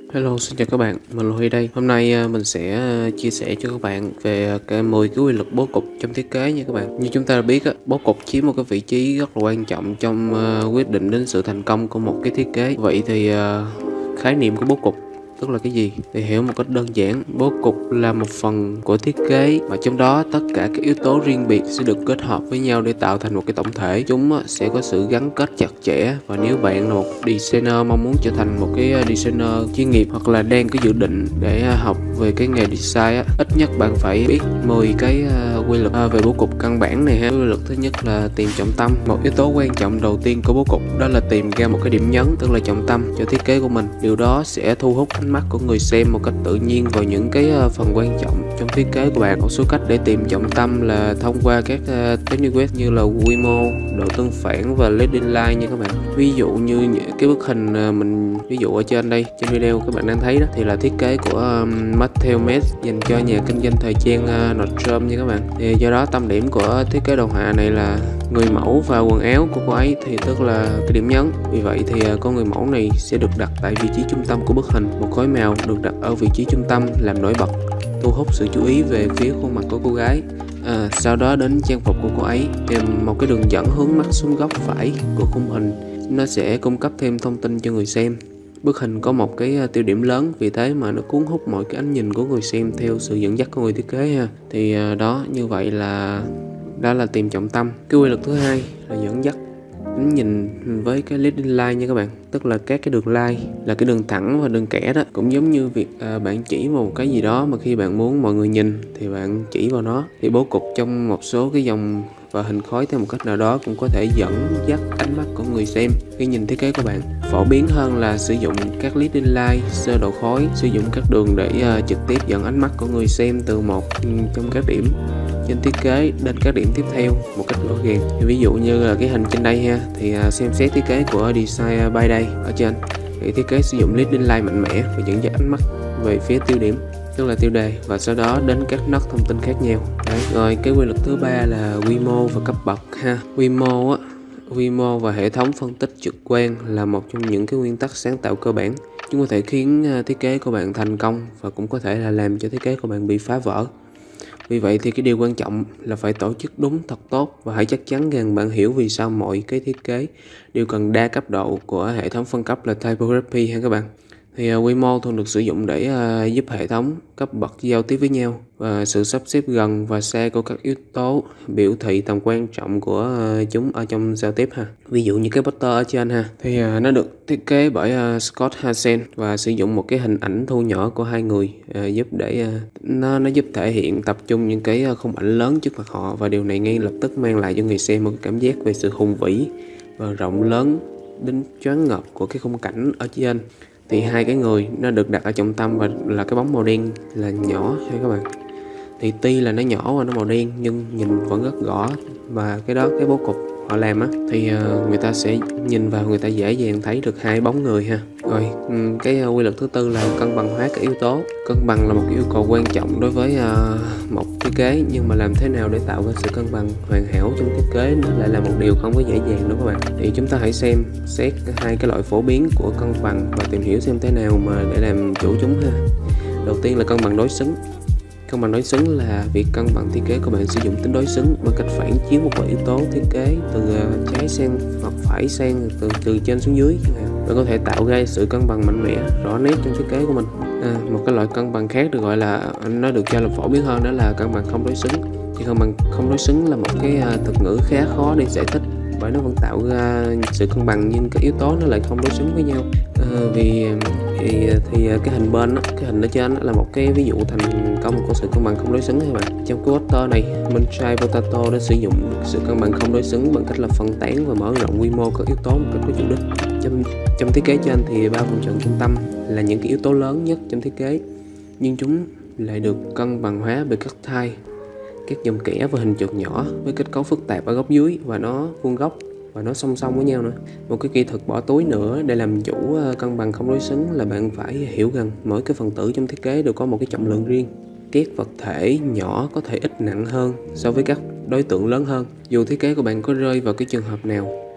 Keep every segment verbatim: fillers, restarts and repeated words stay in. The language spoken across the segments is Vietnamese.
Hello, xin chào các bạn, mình là Huy đây. Hôm nay à, mình sẽ à, chia sẻ cho các bạn về cái mười cái quy luật bố cục trong thiết kế nha các bạn. Như chúng ta đã biết á, bố cục chiếm một cái vị trí rất là quan trọng trong à, quyết định đến sự thành công của một cái thiết kế. Vậy thì à, khái niệm của bố cục tức là cái gì? Thì hiểu một cách đơn giản, bố cục là một phần của thiết kế mà trong đó tất cả các yếu tố riêng biệt sẽ được kết hợp với nhau để tạo thành một cái tổng thể. Chúng sẽ có sự gắn kết chặt chẽ, và nếu bạn là một designer mong muốn trở thành một cái designer chuyên nghiệp hoặc là đang có dự định để học về cái nghề design á, ít nhất bạn phải biết mười cái quy luật về bố cục căn bản này ha. Quy luật thứ nhất là tìm trọng tâm. Một yếu tố quan trọng đầu tiên của bố cục đó là tìm ra một cái điểm nhấn, tức là trọng tâm cho thiết kế của mình. Điều đó sẽ thu hút ánh mắt của người xem một cách tự nhiên vào những cái phần quan trọng trong thiết kế của bạn. Một số cách để tìm trọng tâm là thông qua các technique như là Wimo, độ tương phản và leading line nha các bạn. Ví dụ như cái bức hình mình ví dụ ở trên đây, trên video các bạn đang thấy đó, thì là thiết kế của um, Matthew Mess dành cho nhà kinh doanh thời trang uh, Nordstrom nha các bạn. Thì do đó tâm điểm của thiết kế đồ họa này là người mẫu và quần áo của cô ấy, thì tức là cái điểm nhấn. Vì vậy thì uh, con người mẫu này sẽ được đặt tại vị trí trung tâm của bức hình. Một khối màu được đặt ở vị trí trung tâm làm nổi bật, thu hút sự chú ý về phía khuôn mặt của cô gái. À, sau đó đến trang phục của cô ấy, tìm một cái đường dẫn hướng mắt xuống góc phải của khung hình, nó sẽ cung cấp thêm thông tin cho người xem. Bức hình có một cái tiêu điểm lớn, vì thế mà nó cuốn hút mọi cái ánh nhìn của người xem theo sự dẫn dắt của người thiết kế ha. Thì đó, như vậy là đó là tìm trọng tâm. Cái quy luật thứ hai là dẫn dắt ánh nhìn với cái leading line nha các bạn, tức là các cái đường line là cái đường thẳng và đường kẻ đó. Cũng giống như việc à, bạn chỉ vào một cái gì đó mà khi bạn muốn mọi người nhìn thì bạn chỉ vào nó. Thì bố cục trong một số cái dòng và hình khối theo một cách nào đó cũng có thể dẫn dắt ánh mắt của người xem khi nhìn thiết kế của bạn. Phổ biến hơn là sử dụng các leading line, sơ đồ khối, sử dụng các đường để uh, trực tiếp dẫn ánh mắt của người xem từ một trong các điểm trên thiết kế đến các điểm tiếp theo một cách rõ ràng. Thì ví dụ như là cái hình trên đây ha, thì uh, xem xét thiết kế của Design by Day ở trên, thì thiết kế sử dụng leading line mạnh mẽ và dẫn dắt ánh mắt về phía tiêu điểm, tức là tiêu đề, và sau đó đến các nấc thông tin khác nhau. Đấy. Rồi cái quy luật thứ ba là quy mô và cấp bậc ha. Quy mô á, quy mô và hệ thống phân tích trực quan là một trong những cái nguyên tắc sáng tạo cơ bản. Chúng có thể khiến thiết kế của bạn thành công và cũng có thể là làm cho thiết kế của bạn bị phá vỡ. Vì vậy thì cái điều quan trọng là phải tổ chức đúng thật tốt, và hãy chắc chắn rằng bạn hiểu vì sao mọi cái thiết kế đều cần đa cấp độ của hệ thống phân cấp là typography ha các bạn. Thì uh, quy mô thường được sử dụng để uh, giúp hệ thống cấp bậc giao tiếp với nhau, và sự sắp xếp gần và xa của các yếu tố biểu thị tầm quan trọng của uh, chúng ở trong giao tiếp ha. Ví dụ như cái poster ở trên ha, thì uh, nó được thiết kế bởi uh, Scott Hansen và sử dụng một cái hình ảnh thu nhỏ của hai người uh, giúp để uh, nó nó giúp thể hiện tập trung những cái khung ảnh lớn trước mặt họ, và điều này ngay lập tức mang lại cho người xem một cái cảm giác về sự hùng vĩ và rộng lớn đến choáng ngợp của cái khung cảnh ở trên. Thì hai cái người nó được đặt ở trọng tâm, và là cái bóng màu đen là nhỏ ha các bạn. Thì tuy là nó nhỏ và nó màu đen nhưng nhìn vẫn rất rõ, và cái đó cái bố cục họ làm á, thì uh, người ta sẽ nhìn vào, người ta dễ dàng thấy được hai bóng người ha. Rồi um, cái uh, quy luật thứ tư là cân bằng hóa các yếu tố. Cân bằng là một yêu cầu quan trọng đối với uh, một thiết kế, nhưng mà làm thế nào để tạo ra sự cân bằng hoàn hảo trong thiết kế nó lại là một điều không có dễ dàng đâu các bạn. Thì chúng ta hãy xem xét hai cái loại phổ biến của cân bằng và tìm hiểu xem thế nào mà để làm chủ chúng ha. Đầu tiên là cân bằng đối xứng. Cân bằng đối xứng là việc cân bằng thiết kế của bạn sử dụng tính đối xứng bằng cách phản chiếu một vài yếu tố thiết kế từ trái sang hoặc phải sang, từ từ trên xuống dưới. Bạn có thể tạo ra sự cân bằng mạnh mẽ, rõ nét trong thiết kế của mình. À, một cái loại cân bằng khác được gọi là, nó được cho là phổ biến hơn, đó là cân bằng không đối xứng. Thì cân bằng không đối xứng là một cái thuật ngữ khá khó để giải thích, bởi nó vẫn tạo ra sự cân bằng nhưng các yếu tố nó lại không đối xứng với nhau. À, vì thì, thì cái hình bên đó, cái hình ở trên đó là một cái ví dụ thành công của sự cân bằng không đối xứng các bạn. Trong cái poster này, Moonshine Potato đã sử dụng sự cân bằng không đối xứng bằng cách là phân tán và mở rộng quy mô các yếu tố một cách có chủ đích. Trong trong thiết kế trên thì ba vùng tròn trung tâm là những cái yếu tố lớn nhất trong thiết kế, nhưng chúng lại được cân bằng hóa bởi các thai, các dòng kẻ và hình chuột nhỏ với kết cấu phức tạp ở góc dưới, và nó vuông góc và nó song song với nhau nữa. Một cái kỹ thuật bỏ túi nữa để làm chủ cân bằng không đối xứng là bạn phải hiểu rằng mỗi cái phần tử trong thiết kế đều có một cái trọng lượng riêng. Các vật thể nhỏ có thể ít nặng hơn so với các đối tượng lớn hơn. Dù thiết kế của bạn có rơi vào cái trường hợp nào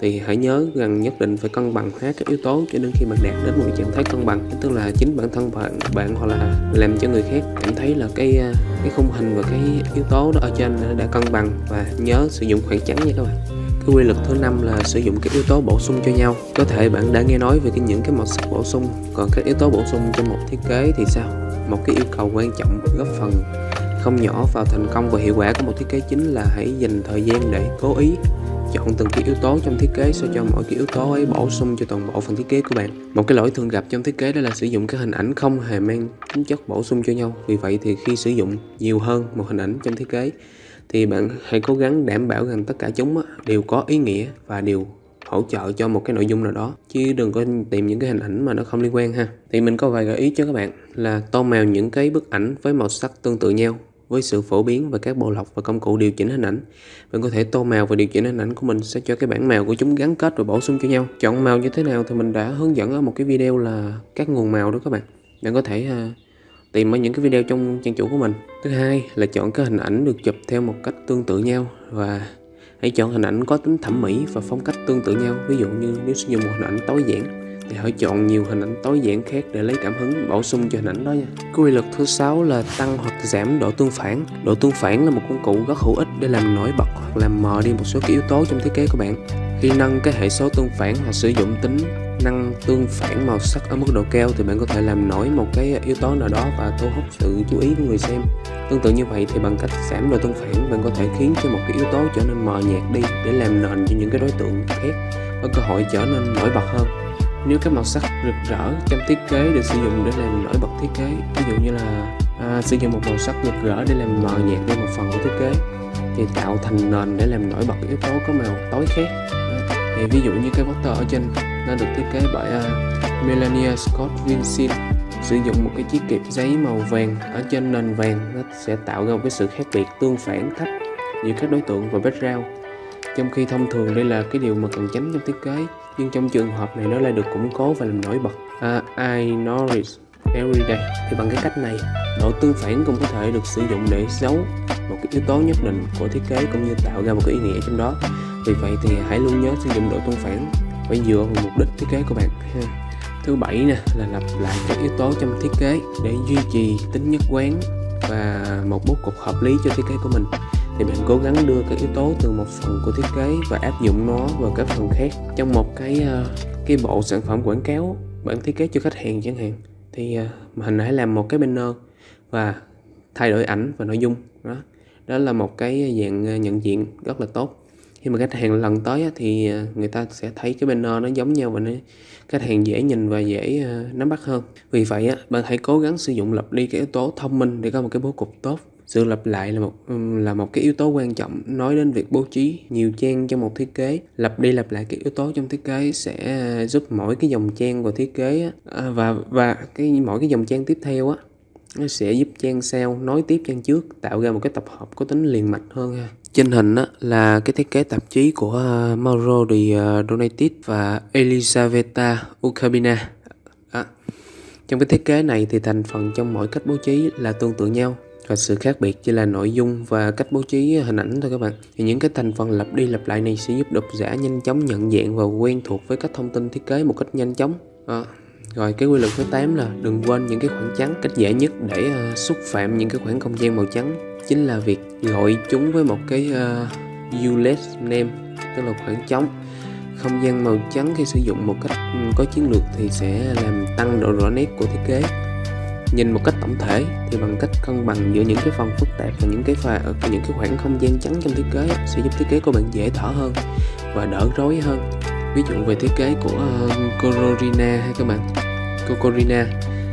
thì hãy nhớ rằng nhất định phải cân bằng hết các yếu tố cho đến khi bạn đạt đến một cái trạng thái cân bằng, tức là chính bản thân bạn bạn hoặc là làm cho người khác cảm thấy là cái cái khung hình và cái yếu tố đó ở trên đã cân bằng. Và nhớ sử dụng khoảng trắng nha các bạn. Cái quy luật thứ năm là sử dụng các yếu tố bổ sung cho nhau. Có thể bạn đã nghe nói về cái những cái màu sắc bổ sung, còn các yếu tố bổ sung trong một thiết kế thì sao? Một cái yêu cầu quan trọng góp phần không nhỏ vào thành công và hiệu quả của một thiết kế chính là hãy dành thời gian để cố ý chọn từng cái yếu tố trong thiết kế sao cho mỗi cái yếu tố ấy bổ sung cho toàn bộ phần thiết kế của bạn. Một cái lỗi thường gặp trong thiết kế đó là sử dụng các hình ảnh không hề mang tính chất bổ sung cho nhau. Vì vậy thì khi sử dụng nhiều hơn một hình ảnh trong thiết kế thì bạn hãy cố gắng đảm bảo rằng tất cả chúng đều có ý nghĩa và đều hỗ trợ cho một cái nội dung nào đó, chứ đừng có tìm những cái hình ảnh mà nó không liên quan ha. Thì mình có vài gợi ý cho các bạn là tô màu những cái bức ảnh với màu sắc tương tự nhau. Với sự phổ biến và các bộ lọc và công cụ điều chỉnh hình ảnh, bạn có thể tô màu và điều chỉnh hình ảnh của mình sẽ cho cái bảng màu của chúng gắn kết và bổ sung cho nhau. Chọn màu như thế nào thì mình đã hướng dẫn ở một cái video là các nguồn màu đó các bạn. Bạn có thể uh, tìm ở những cái video trong trang chủ của mình. Thứ hai là chọn các hình ảnh được chụp theo một cách tương tự nhau, và hãy chọn hình ảnh có tính thẩm mỹ và phong cách tương tự nhau. Ví dụ như nếu sử dụng một hình ảnh tối giản thì hãy chọn nhiều hình ảnh tối giản khác để lấy cảm hứng bổ sung cho hình ảnh đó nha. Cái quy luật thứ sáu là tăng hoặc giảm độ tương phản. Độ tương phản là một công cụ rất hữu ích để làm nổi bật hoặc làm mờ đi một số cái yếu tố trong thiết kế của bạn. Khi nâng cái hệ số tương phản hoặc sử dụng tính năng tương phản màu sắc ở mức độ cao thì bạn có thể làm nổi một cái yếu tố nào đó và thu hút sự chú ý của người xem. Tương tự như vậy thì bằng cách giảm độ tương phản, bạn có thể khiến cho một cái yếu tố trở nên mờ nhạt đi để làm nền cho những cái đối tượng khác có cơ hội trở nên nổi bật hơn. Nếu các màu sắc rực rỡ trong thiết kế được sử dụng để làm nổi bật thiết kế, ví dụ như là à, sử dụng một màu sắc rực rỡ để làm mờ nhạt đi một phần của thiết kế, thì tạo thành nền để làm nổi bật yếu tố có màu tối khác. Thì ví dụ như cái poster ở trên nó được thiết kế bởi uh, Melania Scott Vincent, sử dụng một cái chiếc kẹp giấy màu vàng ở trên nền vàng, nó sẽ tạo ra một cái sự khác biệt tương phản thấp giữa các đối tượng và background. Trong khi thông thường đây là cái điều mà cần tránh trong thiết kế, nhưng trong trường hợp này nó lại được củng cố và làm nổi bật. Uh, I notice every day. Thì bằng cái cách này, độ tương phản cũng có thể được sử dụng để giấu một cái yếu tố nhất định của thiết kế cũng như tạo ra một cái ý nghĩa trong đó. Vì vậy thì hãy luôn nhớ sử dụng độ tương phản phải dựa vào mục đích thiết kế của bạn ha. Thứ bảy nè là lặp lại các yếu tố trong thiết kế để duy trì tính nhất quán và một bố cục hợp lý cho thiết kế của mình. Thì bạn cố gắng đưa các yếu tố từ một phần của thiết kế và áp dụng nó vào các phần khác. Trong một cái uh, cái bộ sản phẩm quảng cáo bạn thiết kế cho khách hàng chẳng hạn, thì uh, mình hãy làm một cái banner và thay đổi ảnh và nội dung đó. Đó là một cái dạng nhận diện rất là tốt. Khi mà khách hàng lần tới thì người ta sẽ thấy cái banner nó giống nhau và nó, khách hàng dễ nhìn và dễ nắm bắt hơn. Vì vậy bạn hãy cố gắng sử dụng lặp đi cái yếu tố thông minh để có một cái bố cục tốt. Sự lặp lại là một là một cái yếu tố quan trọng nói đến việc bố trí nhiều trang trong một thiết kế. Lặp đi lặp lại các yếu tố trong thiết kế sẽ giúp mỗi cái dòng trang của thiết kế và và cái mỗi cái dòng trang tiếp theo á, nó sẽ giúp trang sau nối tiếp trang trước, tạo ra một cái tập hợp có tính liền mạch hơn ha. Trên hình á, là cái thiết kế tạp chí của uh, Mauro de uh, Donatis và Elisaveta Ucabina. À, trong cái thiết kế này thì thành phần trong mỗi cách bố trí là tương tự nhau, và sự khác biệt chỉ là nội dung và cách bố trí hình ảnh thôi các bạn. Thì những cái thành phần lặp đi lặp lại này sẽ giúp độc giả nhanh chóng nhận dạng và quen thuộc với các thông tin thiết kế một cách nhanh chóng. À, Rồi cái quy luật thứ tám là đừng quên những cái khoảng trắng. Cách dễ nhất để uh, xúc phạm những cái khoảng không gian màu trắng chính là việc gọi chúng với một cái uh, useless name, tức là khoảng trống. Không gian màu trắng khi sử dụng một cách có chiến lược thì sẽ làm tăng độ rõ nét của thiết kế. Nhìn một cách tổng thể thì bằng cách cân bằng giữa những cái phần phức tạp và những cái pha những cái khoảng không gian trắng trong thiết kế sẽ giúp thiết kế của bạn dễ thở hơn và đỡ rối hơn. Ví dụ về thiết kế của uh, Cororina hay các bạn, Cororina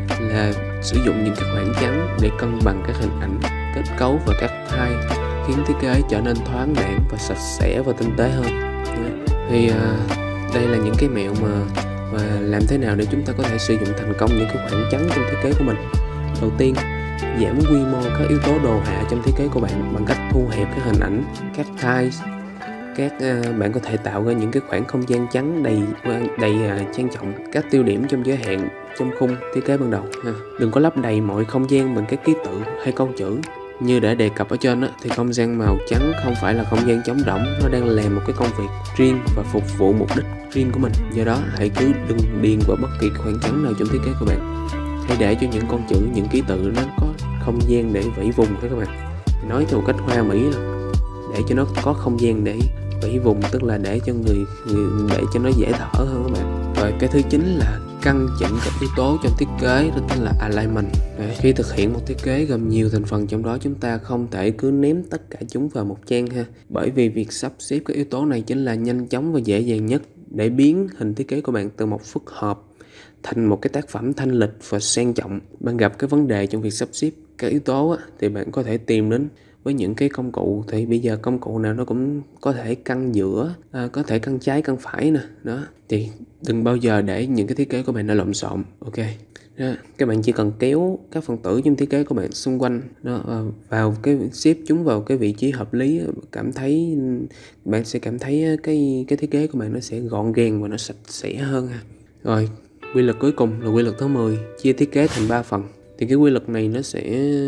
là sử dụng những cái khoảng trắng để cân bằng các hình ảnh, kết cấu và các thai, khiến thiết kế trở nên thoáng đãng và sạch sẽ và tinh tế hơn. Thì uh, đây là những cái mẹo mà và làm thế nào để chúng ta có thể sử dụng thành công những cái khoảng trắng trong thiết kế của mình. Đầu tiên, giảm quy mô các yếu tố đồ họa trong thiết kế của bạn bằng cách thu hẹp các hình ảnh, các tiles. Các uh, bạn có thể tạo ra những cái khoảng không gian trắng đầy đầy uh, trang trọng, các tiêu điểm trong giới hạn trong khung thiết kế ban đầu ha. Đừng có lấp đầy mọi không gian bằng các ký tự hay câu chữ. Như đã đề cập ở trên á, thì không gian màu trắng không phải là không gian trống rỗng, nó đang làm một cái công việc riêng và phục vụ mục đích riêng của mình. Do đó hãy cứ đừng điền vào bất kỳ khoảng trắng nào trong thiết kế của bạn. Hãy để cho những con chữ, những ký tự nó có không gian để vẫy vùng các bạn. Nói theo một cách hoa mỹ là để cho nó có không gian để vẫy vùng, tức là để cho người, người để cho nó dễ thở hơn các bạn. Rồi cái thứ chính là căn chỉnh các yếu tố trong thiết kế, đó chính là alignment. Đấy, khi thực hiện một thiết kế gồm nhiều thành phần, trong đó chúng ta không thể cứ ném tất cả chúng vào một trang ha, bởi vì việc sắp xếp các yếu tố này chính là nhanh chóng và dễ dàng nhất để biến hình thiết kế của bạn từ một phức hợp thành một cái tác phẩm thanh lịch và sang trọng. Bạn gặp cái vấn đề trong việc sắp xếp các yếu tố á, thì bạn có thể tìm đến với những cái công cụ. Thì bây giờ công cụ nào nó cũng có thể căn giữa, à, có thể căn trái căn phải nè. Đó, thì đừng bao giờ để những cái thiết kế của bạn nó lộn xộn. Ok. Đó, các bạn chỉ cần kéo các phần tử trong thiết kế của bạn xung quanh đó, vào cái xếp chúng vào cái vị trí hợp lý, cảm thấy bạn sẽ cảm thấy cái cái thiết kế của bạn nó sẽ gọn gàng và nó sạch sẽ hơn ha. Rồi, quy luật cuối cùng là quy luật thứ mười, chia thiết kế thành ba phần. Thì cái quy luật này nó sẽ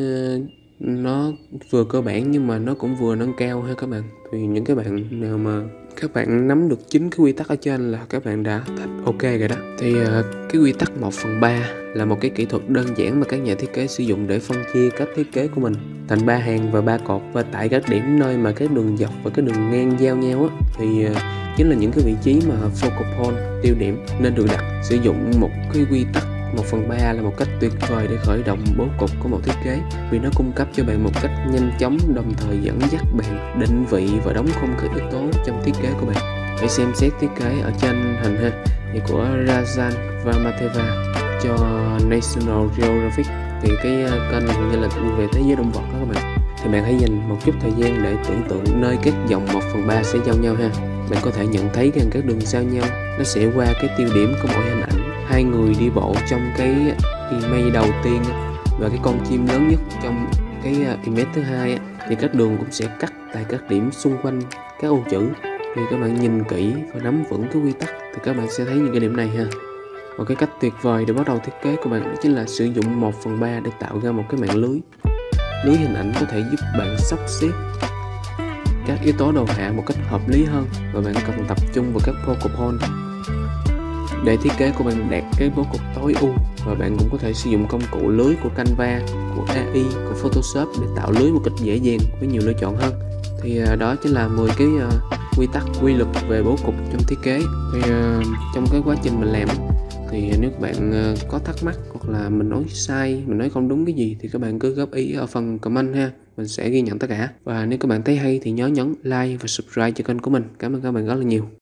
nó vừa cơ bản nhưng mà nó cũng vừa nâng cao ha các bạn. Thì những cái bạn nào mà các bạn nắm được chính cái quy tắc ở trên là các bạn đã thành ok rồi đó. Thì uh, cái quy tắc một phần ba là một cái kỹ thuật đơn giản mà các nhà thiết kế sử dụng để phân chia các thiết kế của mình thành ba hàng và ba cột, và tại các điểm nơi mà các đường dọc và cái đường ngang giao nhau á, thì uh, chính là những cái vị trí mà focal point, tiêu điểm nên được đặt. Sử dụng một cái quy tắc một phần ba là một cách tuyệt vời để khởi động bố cục của một thiết kế, vì nó cung cấp cho bạn một cách nhanh chóng, đồng thời dẫn dắt bạn định vị và đóng khung các yếu tố trong thiết kế của bạn. Hãy xem xét thiết kế ở trên hình ha, thì của Rajan Vamateva cho National Geographic, thì cái kênh này như là về thế giới động vật đó các bạn. Thì bạn hãy dành một chút thời gian để tưởng tượng nơi các dòng một phần ba sẽ giao nhau ha. Bạn có thể nhận thấy rằng các đường giao nhau nó sẽ qua cái tiêu điểm của mỗi hình ảnh. Hai người đi bộ trong cái image đầu tiên và cái con chim lớn nhất trong cái image thứ hai, thì các đường cũng sẽ cắt tại các điểm xung quanh các ô chữ. Thì các bạn nhìn kỹ và nắm vững cái quy tắc thì các bạn sẽ thấy những cái điểm này ha. Một cái cách tuyệt vời để bắt đầu thiết kế của bạn đó chính là sử dụng một phần ba để tạo ra một cái mạng lưới. Lưới hình ảnh có thể giúp bạn sắp xếp các yếu tố đầu hạ một cách hợp lý hơn, và bạn cần tập trung vào các focal point để thiết kế của bạn đạt cái bố cục tối ưu. Và bạn cũng có thể sử dụng công cụ lưới của Canva, của a i, của Photoshop để tạo lưới một cách dễ dàng với nhiều lựa chọn hơn. Thì uh, đó chính là mười cái uh, quy tắc, quy luật về bố cục trong thiết kế. Thì uh, trong cái quá trình mình làm thì nếu các bạn uh, có thắc mắc hoặc là mình nói sai, mình nói không đúng cái gì thì các bạn cứ góp ý ở phần comment ha, mình sẽ ghi nhận tất cả. Và nếu các bạn thấy hay thì nhớ nhấn like và subscribe cho kênh của mình. Cảm ơn các bạn rất là nhiều.